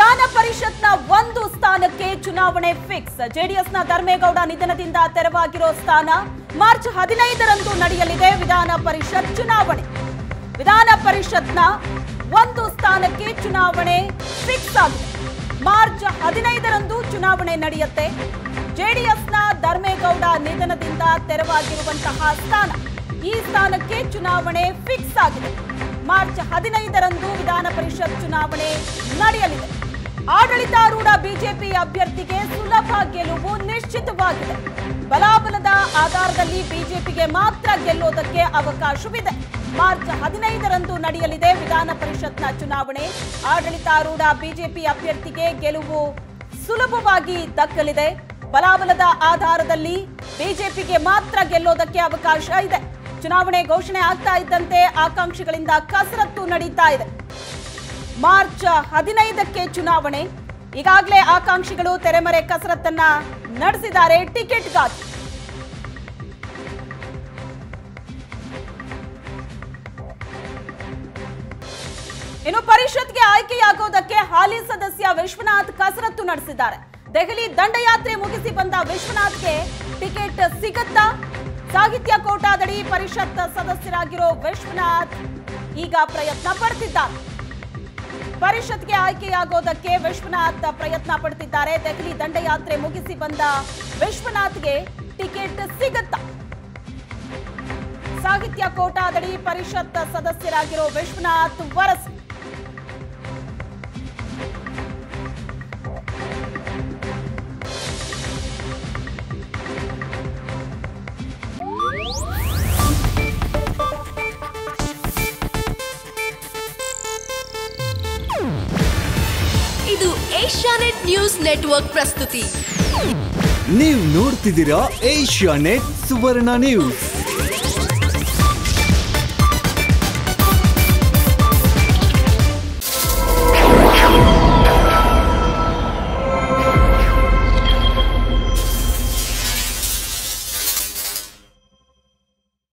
ವಿಧಾನ ಪರಿಷತ್ನ ಒಂದು ಸ್ಥಾನಕ್ಕೆ ಚುನಾವಣೆ ಫಿಕ್ಸ್. ಜೆಡಿಎಸ್ನ ಧರ್ಮೇಗೌಡ ನಿಧನದಿಂದ ತೆರವಾಗಿರೋ ಸ್ಥಾನ ಮಾರ್ಚ್ 15ರಂದು ನಡೆಯಲಿದೆ ವಿಧಾನ ಪರಿಷತ್ ಚುನಾವಣೆ. ವಿಧಾನ ಪರಿಷತ್ನ ಒಂದು ಸ್ಥಾನಕ್ಕೆ ಚುನಾವಣೆ ಫಿಕ್ಸ್ ಆಗಿದೆ. ಮಾರ್ಚ್ 15ರಂದು ಚುನಾವಣೆ ನಡೆಯುತ್ತೆ. ಜೆಡಿಎಸ್ನ ಧರ್ಮೇಗೌಡ ನಿಧನದಿಂದ ತೆರವಾಗಿರುವಂತಹ ಸ್ಥಾನ, ಈ ಸ್ಥಾನಕ್ಕೆ ಚುನಾವಣೆ ಫಿಕ್ಸ್ ಆಗಿದೆ. ಮಾರ್ಚ್ 15ರಂದು ವಿಧಾನ ಪರಿಷತ್ ಚುನಾವಣೆ ನಡೆಯಲಿದೆ. ಆಡಳಿತಾರೂಢ ಬಿಜೆಪಿ ಅಭ್ಯರ್ಥಿಗೆ ಸುಲಭ ಗೆಲುವು ನಿಶ್ಚಿತವಾಗಿದೆ. ಬಲಾಬಲದ ಆಧಾರದಲ್ಲಿ ಬಿಜೆಪಿಗೆ ಮಾತ್ರ ಗೆಲ್ಲೋದಕ್ಕೆ ಅವಕಾಶವಿದೆ. ಮಾರ್ಚ್ 15ರಂದು ನಡೆಯಲಿದೆ ವಿಧಾನ ಪರಿಷತ್ನ ಚುನಾವಣೆ. ಆಡಳಿತಾರೂಢ ಬಿಜೆಪಿ ಅಭ್ಯರ್ಥಿಗೆ ಗೆಲುವು ಸುಲಭವಾಗಿ ದಕ್ಕಲಿದೆ. ಬಲಾಬಲದ ಆಧಾರದಲ್ಲಿ ಬಿಜೆಪಿಗೆ ಮಾತ್ರ ಗೆಲ್ಲೋದಕ್ಕೆ ಅವಕಾಶ ಇದೆ. ಚುನಾವಣೆ ಘೋಷಣೆ ಆಗ್ತಾ ಇದ್ದಂತೆ ಆಕಾಂಕ್ಷಿಗಳಿಂದ ಕಸರತ್ತು ನಡೀತಾ ಇದೆ. ಮಾರ್ಚ್ 15ಕ್ಕೆ ಚುನಾವಣೆ. ಈಗಾಗಲೇ ಆಕಾಂಕ್ಷಿಗಳು ತೆರೆಮರೆ ಕಸರತ್ತನ್ನ ನಡೆಸಿದ್ದಾರೆ ಟಿಕೆಟ್ಗಾಗಿ. ಇನ್ನು ಪರಿಷತ್ಗೆ ಆಯ್ಕೆಯಾಗೋದಕ್ಕೆ ಹಾಲಿ ಸದಸ್ಯ ವಿಶ್ವನಾಥ್ ಕಸರತ್ತು ನಡೆಸಿದ್ದಾರೆ. ದೆಹಲಿ ದಂಡಯಾತ್ರೆ ಮುಗಿಸಿ ಬಂದ ವಿಶ್ವನಾಥ್ಗೆ ಟಿಕೆಟ್ ಸಿಗತ್ತಾ? ಸಾಹಿತ್ಯ ಕೋಟಾದಡಿ ಪರಿಷತ್ ಸದಸ್ಯರಾಗಿರೋ ವಿಶ್ವನಾಥ್ ಈಗ ಪ್ರಯತ್ನ ಪಡ್ತಿದ್ದಾರೆ. ಪರಿಷತ್ಗೆ ಆಯ್ಕೆಯಾಗೋದಕ್ಕೆ ವಿಶ್ವನಾಥ್ ಪ್ರಯತ್ನ ಪಡ್ತಿದ್ದಾರೆ. ದೆಹಲಿ ದಂಡಯಾತ್ರೆ ಮುಗಿಸಿ ಬಂದ ವಿಶ್ವನಾಥ್ಗೆ ಟಿಕೆಟ್ ಸಿಗತ್ತಾ? ಸಾಹಿತ್ಯ ಕೋಟಾದಡಿ ಪರಿಷತ್ ಸದಸ್ಯರಾಗಿರೋ ವಿಶ್ವನಾಥ್ ವರಸಿ. ಇದು ಏಷ್ಯಾನೆಟ್ ನ್ಯೂಸ್ ನೆಟ್ವರ್ಕ್ ಪ್ರಸ್ತುತಿ. ನೀವು ನೋಡ್ತಿದ್ದೀರಾ ಏಷ್ಯಾನೆಟ್ ಸುವರ್ಣ ನ್ಯೂಸ್.